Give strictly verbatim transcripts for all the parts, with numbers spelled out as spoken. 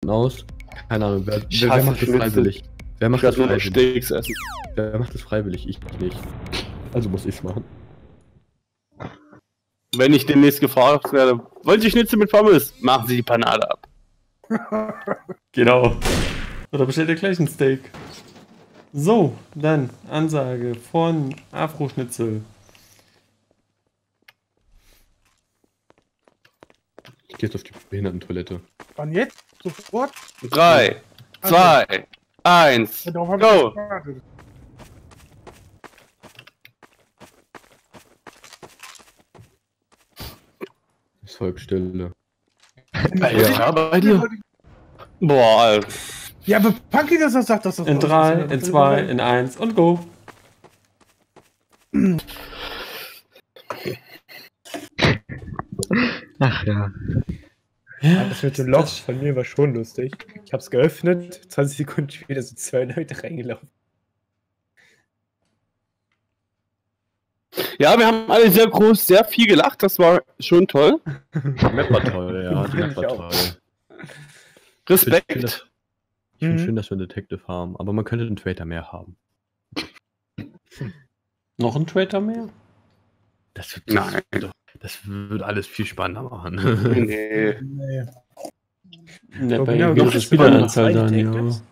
aus. Keine Ahnung, wer, Ich wer, wer hasse macht das Schnitzel. freiwillig? Wer macht Ich das werde nur noch freiwillig? Steaks essen. Wer macht das freiwillig? Ich nicht. Also muss ich's machen. Wenn ich demnächst gefragt werde, wollen Sie Schnitzel mit Pommes? Machen Sie die Panade ab. Genau. Oder bestellt ihr gleich ein Steak? So, dann Ansage von Afro-Schnitzel. Ich geh jetzt auf die Behindertentoilette. Wann jetzt? Sofort? Drei, zwei, eins, Darauf hab go! ich gewartet. Es folgt Stille. Ja, bei dir. Boah, Alter. Ja, aber Punky, dass er sagt, dass das In raus drei, ist. in zwei, in eins und go. Ach ja. Ja, das mit dem Loch von mir war schon lustig. Ich hab's geöffnet, zwanzig Sekunden später sind zwei Leute reingelaufen. Ja, wir haben alle sehr groß, sehr viel gelacht. Das war schon toll. Die Map war toll, ja. Die Find Map war ich auch. toll. Ich finde Respekt. find Mhm. schön, dass wir einen Detective haben, aber man könnte einen Traitor mehr haben. Noch ein Traitor mehr? Das wird, Nein. das, wird, das wird alles viel spannender machen. Nee. Nee. Ja, Oh, bei genau, gewisser doch, es Spieleranzahl waren noch dann, zwei ja. Detectives.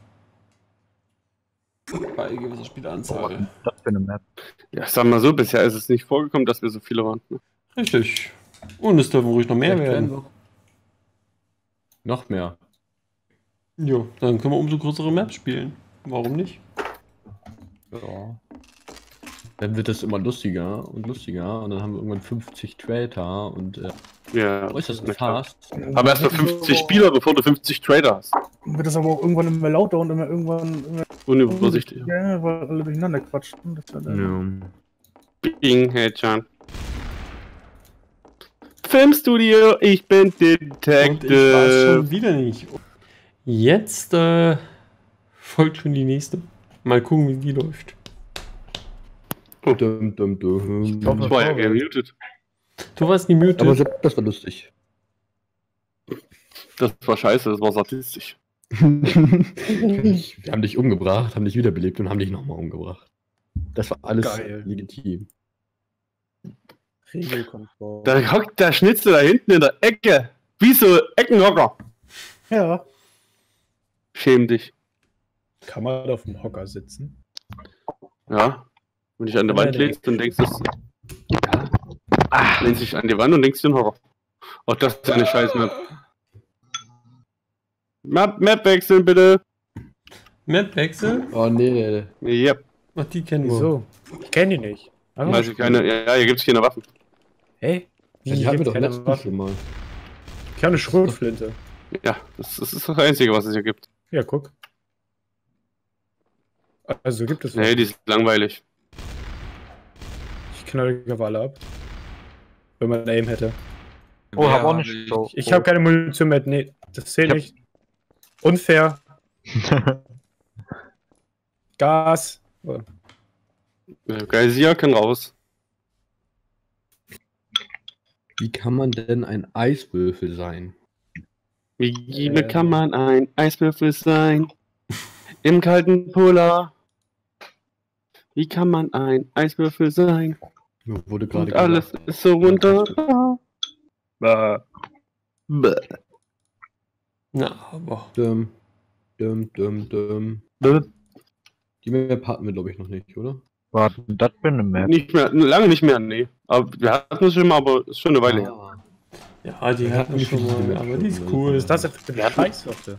Bei gewisser Spieleranzahl. Das für eine Map. Ja, sag mal so, bisher ist es nicht vorgekommen, dass wir so viele waren. Ne? Richtig. Und es dürfen ruhig noch mehr Vielleicht werden werden. Noch mehr. Jo, dann können wir umso größere Maps spielen. Warum nicht? Ja. Dann wird das immer lustiger und lustiger und dann haben wir irgendwann fünfzig Traitor und äh, Ja. äußerst na klar. fast. Aber erst mal fünfzig Spieler, bevor du fünfzig Trader hast. Wird das aber auch irgendwann immer lauter und immer irgendwann. Immer, Unübersichtlich. ja, weil alle durcheinander quatschen. Das war dann- Ja. Bing, hey Chan. Filmstudio, ich bin Und ich weiß Detective. schon wieder nicht. Jetzt äh, folgt schon die nächste. Mal gucken, wie die läuft. Dum, dum, dum. Ich glaub, Ich war ja gemutet. Du warst nie muted. Aber Sepp, das war lustig. Das war scheiße, das war statistisch. Wir haben dich umgebracht, haben dich wiederbelebt und haben dich nochmal umgebracht. Das war alles Geil. legitim. Regelkonform. Da hockt der Schnitzel da hinten in der Ecke. Wie so Eckenhocker. Ja. Schäm dich. Kann man auf dem Hocker sitzen? Ja. Wenn du dich an der Wand Ja, nee. legst, dann denkst du, ja. Ah, lehnst dich an die Wand und denkst dir einen Horror. Oh, das ist eine scheiß Map. Map, Map wechseln, bitte. Mapwechsel? Oh nee, Yep. Ach, die kennen wir. Wieso? Ich kenne die nicht. Einfach Weiß ich keine. Ja, hier gibt's keine Waffen. Hey? ja, die hatten wir doch keine letztens Waffen? schon mal. Ich habe eine Schrotflinte. Ja, das, das ist das Einzige, was es hier gibt. Ja, guck. Also gibt es Nee, die ist langweilig. Ich knall die alle ab. Wenn man Aim hätte. Oh, hab auch nicht so. Ich, ich habe keine Munition mehr. Nee, das zählt Ich hab- nicht. Unfair. Gas. Oh. Äh, Geysir kann raus. Wie kann man denn ein Eiswürfel sein? Wie Äh. kann man ein Eiswürfel sein? Im kalten Polar. Wie kann man ein Eiswürfel sein? Mir wurde gerade Und alles gesagt. ist so runter. Bäh. Bäh. Na, aber. Dum, dum, dum, dum. Bäh. Die Map hatten wir, glaube ich, noch nicht, oder? Warte, das für eine Map. Nicht mehr, lange nicht mehr, nee. Aber wir hatten es schon mal, aber ist schon eine Weile her. Ah. Ja, die Wir hatten hatten wir schon viele mal, Maps aber schon, die ist ne? cool. Was ist das denn für eine Scheißwaffe?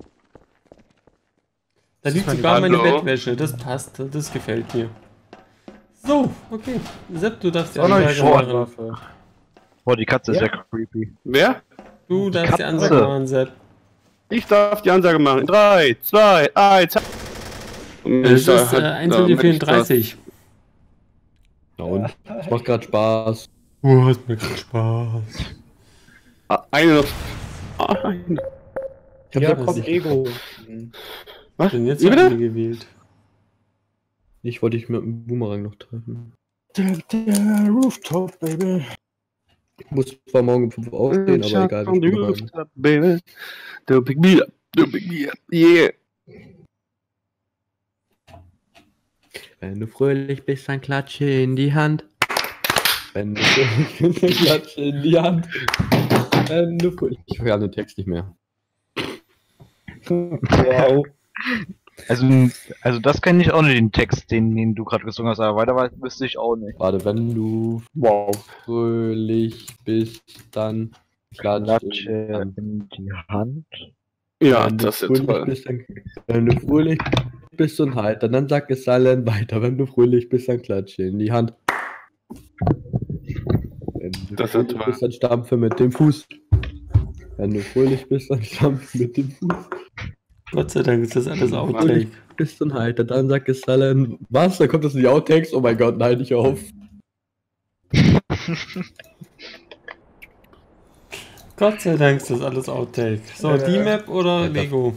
Da liegt Das ist sogar meine Hallo? Bettwäsche. Das passt. Das gefällt mir. So, okay. Sepp, du darfst die Das ist auch noch eine Ansage machen. Schrotwaffe. Boah, die Katze ist Ja. sehr creepy. Wer? Du darfst die Katze. Ansage machen, Sepp. Ich darf die Ansage machen. drei, zwei, eins. Es ist äh, einundzwanzig Uhr vierunddreißig. Ja, und? Es macht gerade Spaß. Oh, hat mir gerade Spaß. Ah, eine noch. Ah, eine. Ich hab Ja, ja, kommt Ego. Was? Bin jetzt Wie bitte? alle gewählt. Ich wollte dich mit dem Boomerang noch treffen. Der, der Rooftop, Baby. Ich muss zwar morgen um fünf Uhr aufstehen, aber egal. On the Ich Boomerang. rooftop, baby. Don't pick me up. Yeah. Wenn du fröhlich bist, dann klatsche in die Hand. Wenn du fröhlich bist, dann klatsche in die Hand. Wenn du fröhlich... Ich höre den Text nicht mehr. Wow. Also, also das kenne ich auch nicht, den Text, den, den du gerade gesungen hast, aber weiter weiß- wüsste ich auch nicht. Warte, wenn du Wow. fröhlich bist, dann klatsche in die Klatsche Hand. in die Hand. Ja, Wenn du das ist fröhlich toll. bist, dann, wenn du fröhlich bist und heiter, dann sag es allen weiter. Wenn du fröhlich bist, dann klatsche in die Hand. Wenn du Das ist fröhlich toll. bist, dann stampfe mit dem Fuß. Wenn du fröhlich bist, dann stampfe mit dem Fuß. Gott sei Dank ist das alles Fröhlich Outtake. bist und heiter, dann sag es allen. Was? Da kommt das in die Outtakes? Oh mein Gott, nein, nicht auf. Gott sei Dank ist das alles Outtake. So, Ja. die Map oder Ja, das- Lego?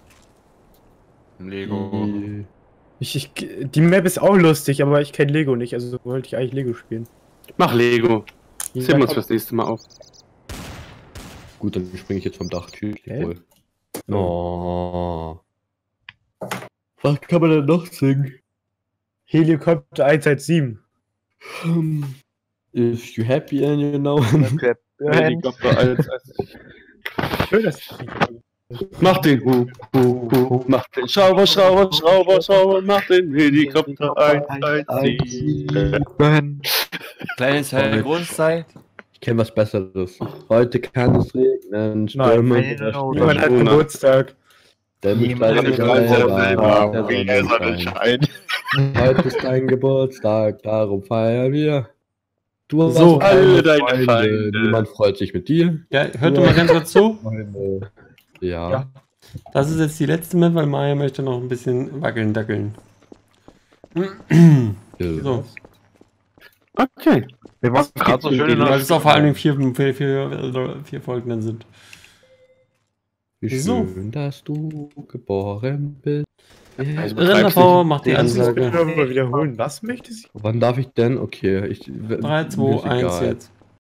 Lego. Die- Ich, ich, die Map ist auch lustig, aber ich kenne Lego nicht, also wollte ich eigentlich Lego spielen. Mach Lego. Sehen wir uns fürs nächste Mal auf. Gut, dann springe ich jetzt vom Dach. Tschüss. Hä? Wohl. Oh. Was kann man denn noch singen? Helikopter eins eins sieben. Um, If you happy and you know. Helikopter eins, eins. Schön, dass Mach den Hu, Hu, Hu, mach den Schrauber, Schrauber, Schrauber, Schrauber, mach den Helikopter eins, eins, sieben. Kleines helle Grundzeit. Ich kenne was Besseres. Heute kann es regnen, Stürme Nein, oder nein, Niemand hat Sturm. Geburtstag. Denn ich Niemand weiß hat nicht, Geburtstag. wer der Sonnenschein. Heute ist dein Geburtstag, darum feiern wir. Du hast So, alle deine Feinde. Niemand freut sich mit dir. Ja, hört doch mal ganz kurz zu. Freunde. Ja. Ja. Das ist jetzt die letzte Map, weil Maya möchte noch ein bisschen wackeln, dackeln. So. Okay. Wir waren gerade so schön in Weil der es auch vor allen Dingen vier, vier, vier, vier Folgen dann sind. Wie So. schön, dass du geboren bist. Also Rennerpower macht die Kannst du das bitte Ansage. nochmal wiederholen? Was möchte sie? Wann darf ich denn? Okay, ich. drei, mir zwei, ist eins egal. jetzt.